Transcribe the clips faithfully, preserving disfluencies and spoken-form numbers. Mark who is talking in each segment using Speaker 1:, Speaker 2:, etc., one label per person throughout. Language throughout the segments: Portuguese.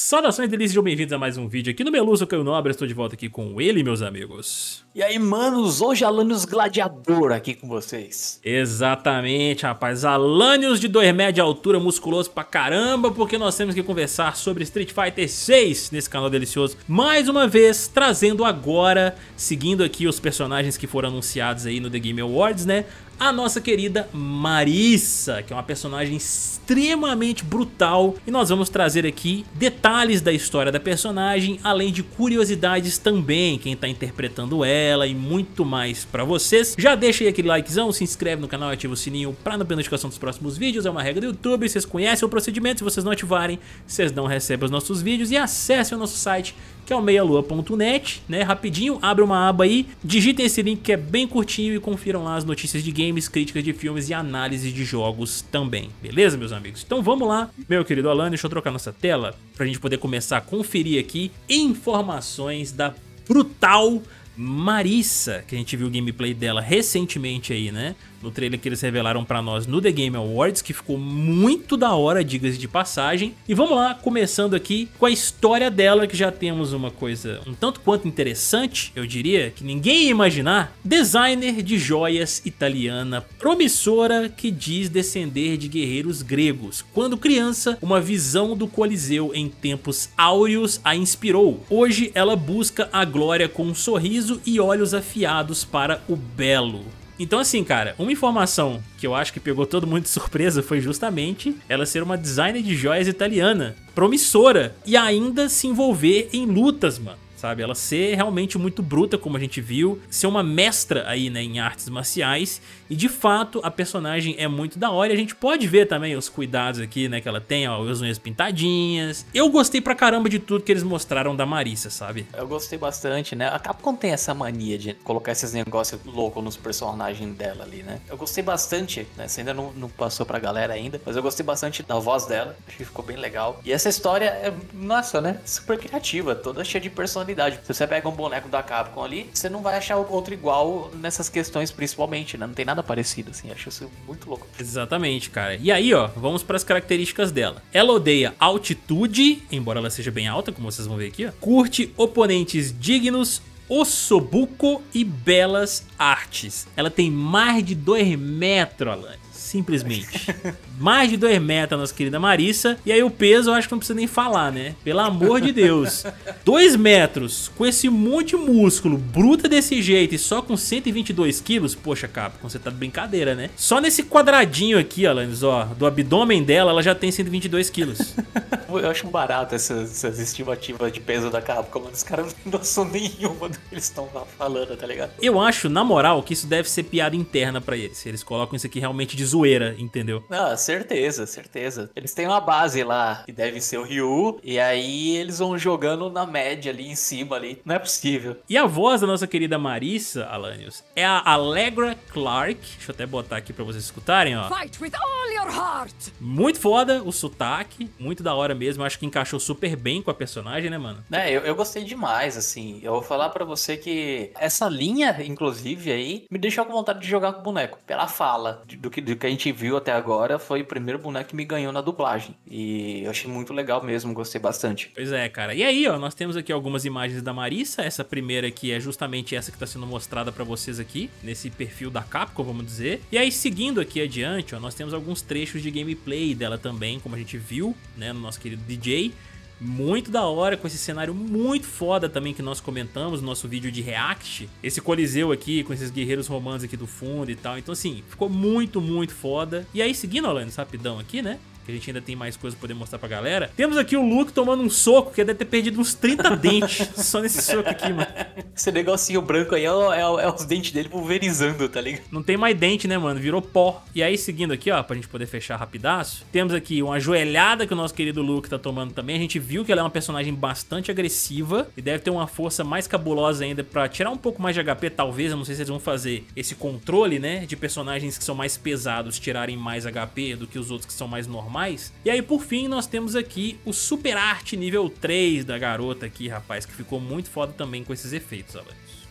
Speaker 1: Saudações delícias, sejam bem-vindos a mais um vídeo aqui no Meluso Caio Nobre. Estou de volta aqui com ele, meus amigos.
Speaker 2: E aí, manos, hoje Alanios Gladiador aqui com vocês.
Speaker 1: Exatamente, rapaz, Alanios de dois metros de altura, musculoso pra caramba, porque nós temos que conversar sobre Street Fighter seis nesse canal delicioso. Mais uma vez, trazendo agora, seguindo aqui os personagens que foram anunciados aí no The Game Awards, né? A nossa querida Marissa, que é uma personagem extremamente brutal, e nós vamos trazer aqui detalhes da história da personagem, além de curiosidades também, quem tá interpretando ela e muito mais pra vocês. Já deixa aí aquele likezão, se inscreve no canal e ativa o sininho pra não perder notificação dos próximos vídeos, é uma regra do YouTube, vocês conhecem o procedimento, se vocês não ativarem, vocês não recebem os nossos vídeos, e acessem o nosso site, que é o meia lua ponto net, né? Rapidinho, abre uma aba aí, digitem esse link que é bem curtinho e confiram lá as notícias de games, críticas de filmes e análise de jogos também, beleza, meus amigos? Então vamos lá, meu querido Alan, deixa eu trocar nossa tela pra gente poder começar a conferir aqui informações da brutal Marissa, que a gente viu o gameplay dela recentemente aí, né? No trailer que eles revelaram pra nós no The Game Awards, que ficou muito da hora, diga-se de passagem. E vamos lá, começando aqui com a história dela, que já temos uma coisa um tanto quanto interessante, eu diria, que ninguém ia imaginar. Designer de joias italiana promissora que diz descender de guerreiros gregos. Quando criança, uma visão do Coliseu em tempos áureos a inspirou. Hoje ela busca a glória com um sorriso e olhos afiados para o belo. Então assim, cara, uma informação que eu acho que pegou todo mundo de surpresa foi justamente ela ser uma designer de joias italiana, promissora, e ainda se envolver em lutas, mano. Sabe, ela ser realmente muito bruta, como a gente viu, ser uma mestra aí, né, em artes marciais, e de fato a personagem é muito da hora, e a gente pode ver também os cuidados aqui, né, que ela tem, ó, as unhas pintadinhas. Eu gostei pra caramba de tudo que eles mostraram da Marissa, sabe?
Speaker 2: Eu gostei bastante, né, a Capcom tem essa mania de colocar esses negócios loucos nos personagens dela ali, né. Eu gostei bastante, né, você ainda não, não passou pra galera ainda, mas eu gostei bastante da voz dela, acho que ficou bem legal. E essa história é, nossa, né, super criativa, toda cheia de personalidade. Se você pega um boneco da Capcom ali, você não vai achar outro igual nessas questões principalmente, né? Não tem nada parecido, assim, acho isso muito louco.
Speaker 1: Exatamente, cara. E aí, ó, vamos para as características dela. Ela odeia altitude, embora ela seja bem alta, como vocês vão ver aqui, ó. Curte oponentes dignos, ossobuco e belas artes. Ela tem mais de dois metros, Alan. Simplesmente. Mais de dois metros, nossa querida Marissa. E aí o peso eu acho que não precisa nem falar, né? Pelo amor de Deus. dois metros, com esse monte de músculo, bruta desse jeito e só com cento e vinte e dois quilos. Poxa, Capcom, você tá de brincadeira, né? Só nesse quadradinho aqui, Alanis, ó, do abdômen dela, ela já tem cento e vinte e dois quilos.
Speaker 2: Eu acho barato essas, essas estimativas de peso da Capcom. Os caras não tem noção nenhuma do que eles estão falando, tá ligado?
Speaker 1: Eu acho, na moral, que isso deve ser piada interna pra eles. Eles colocam isso aqui realmente de zoeira, entendeu?
Speaker 2: Ah, certeza, certeza. Eles têm uma base lá, que deve ser o Ryu, e aí eles vão jogando na média ali em cima ali. Não é possível.
Speaker 1: E a voz da nossa querida Marissa, Alanios, é a Allegra Clark. Deixa eu até botar aqui pra vocês escutarem, ó.
Speaker 3: Fight with all your heart.
Speaker 1: Muito foda o sotaque, muito da hora mesmo. Acho que encaixou super bem com a personagem, né, mano?
Speaker 2: É, eu, eu gostei demais, assim. Eu vou falar pra você que essa linha, inclusive, aí, me deixou com vontade de jogar com o boneco. Pela fala, do que, do que a gente viu até agora, foi o primeiro boneco que me ganhou na dublagem. E eu achei muito legal mesmo, gostei bastante.
Speaker 1: Pois é, cara. E aí, ó, nós temos aqui algumas imagens da Marissa. Essa primeira aqui é justamente essa que tá sendo mostrada pra vocês aqui, nesse perfil da Capcom, vamos dizer. E aí, seguindo aqui adiante, ó, nós temos alguns trechos de gameplay dela também, como a gente viu, né, no nosso querido D J. Muito da hora, com esse cenário muito foda também que nós comentamos no nosso vídeo de react. Esse coliseu aqui, com esses guerreiros romanos aqui do fundo e tal. Então assim, ficou muito, muito foda. E aí, seguindo, Alanis, rapidão aqui, né? Que a gente ainda tem mais coisa pra poder mostrar pra galera. Temos aqui o Luke tomando um soco, que deve ter perdido uns trinta dentes só nesse soco aqui, mano.
Speaker 2: Esse negocinho branco aí é, é, é os dentes dele pulverizando, tá ligado?
Speaker 1: Não tem mais dente, né, mano? Virou pó. E aí, seguindo aqui, ó, pra gente poder fechar rapidaço, temos aqui uma joelhada que o nosso querido Luke tá tomando também. A gente viu que ela é uma personagem bastante agressiva e deve ter uma força mais cabulosa ainda pra tirar um pouco mais de H P, talvez. Eu não sei se eles vão fazer esse controle, né, de personagens que são mais pesados tirarem mais H P do que os outros que são mais normais. E aí, por fim, nós temos aqui o Super Art nível três da garota aqui, rapaz, que ficou muito foda também com esses efeitos, Alex.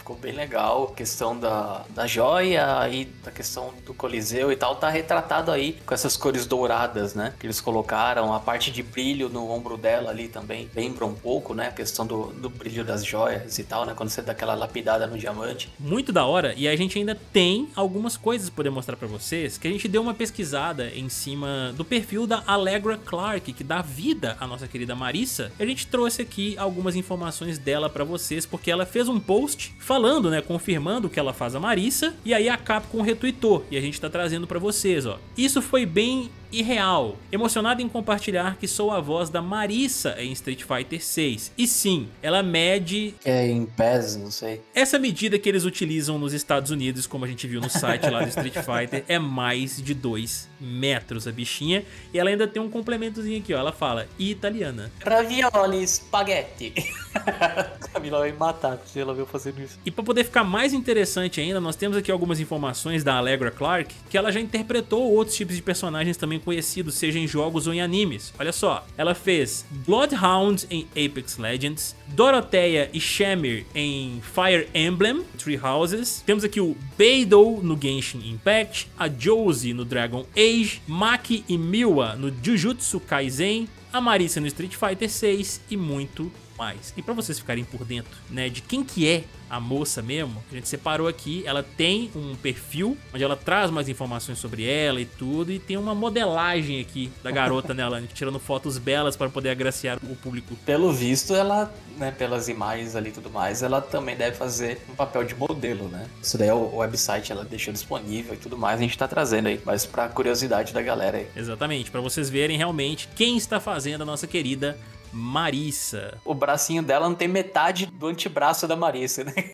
Speaker 2: ficou bem legal. A questão da, da joia, aí da questão do Coliseu e tal, tá retratado aí com essas cores douradas, né? Que eles colocaram, a parte de brilho no ombro dela ali também lembra um pouco, né? A questão do, do brilho das joias e tal, né? Quando você dá aquela lapidada no diamante.
Speaker 1: Muito da hora, e a gente ainda tem algumas coisas pra poder mostrar pra vocês, que a gente deu uma pesquisada em cima do perfil da Allegra Clark, que dá vida à nossa querida Marissa. E a gente trouxe aqui algumas informações dela pra vocês, porque ela fez um post falando, né, confirmando que ela faz a Marissa, e aí a Capcom retweetou, e a gente tá trazendo pra vocês, ó. Isso foi bem irreal. Emocionado em compartilhar que sou a voz da Marissa em Street Fighter seis. E sim, ela mede...
Speaker 2: É em pés, não sei.
Speaker 1: Essa medida que eles utilizam nos Estados Unidos, como a gente viu no site lá do Street Fighter, é mais de dois metros a bichinha. E ela ainda tem um complementozinho aqui, ó. Ela fala italiana.
Speaker 2: Ravioli, spaghetti. Camila vai me matar se ela viu fazendo isso.
Speaker 1: E pra poder ficar mais interessante ainda, nós temos aqui algumas informações da Allegra Clark, que ela já interpretou outros tipos de personagens também conhecidos, seja em jogos ou em animes. Olha só, ela fez Bloodhound em Apex Legends, Dorothea e Shamir em Fire Emblem, Three Houses. Temos aqui o Beidou no Genshin Impact, a Josie no Dragon Age, Maki e Miwa no Jujutsu Kaisen, a Marissa no Street Fighter seis e muito mais. E pra vocês ficarem por dentro, né, de quem que é a moça mesmo, a gente separou aqui, ela tem um perfil onde ela traz mais informações sobre ela e tudo, e tem uma modelagem aqui da garota nela, tirando fotos belas para poder agraciar o público.
Speaker 2: Pelo visto, ela, né, pelas imagens ali e tudo mais, ela também deve fazer um papel de modelo, né? Isso daí é o website, ela deixou disponível e tudo mais, a gente tá trazendo aí, mas pra curiosidade da galera aí.
Speaker 1: Exatamente, pra vocês verem realmente quem está fazendo a nossa querida Marissa.
Speaker 2: O bracinho dela não tem metade do antebraço da Marissa, né?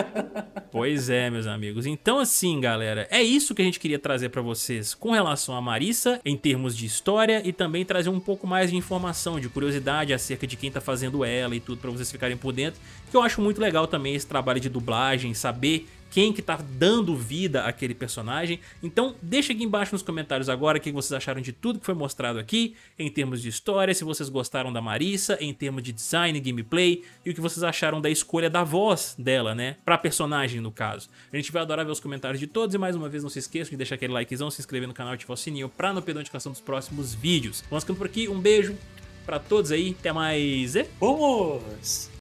Speaker 1: Pois é, meus amigos. Então assim, galera, é isso que a gente queria trazer pra vocês com relação a Marissa, em termos de história, e também trazer um pouco mais de informação, de curiosidade acerca de quem tá fazendo ela e tudo, pra vocês ficarem por dentro. Que eu acho muito legal também esse trabalho de dublagem, saber quem que tá dando vida àquele personagem. Então deixa aqui embaixo nos comentários agora o que vocês acharam de tudo que foi mostrado aqui, em termos de história, se vocês gostaram da Marissa, em termos de design, gameplay, e o que vocês acharam da escolha da voz dela, né, pra personagem no caso. A gente vai adorar ver os comentários de todos, e mais uma vez não se esqueçam de deixar aquele likezão, se inscrever no canal e ativar o sininho pra não perder a notificação dos próximos vídeos. Vamos ficando por aqui, um beijo pra todos aí, até mais e...
Speaker 2: Vamos!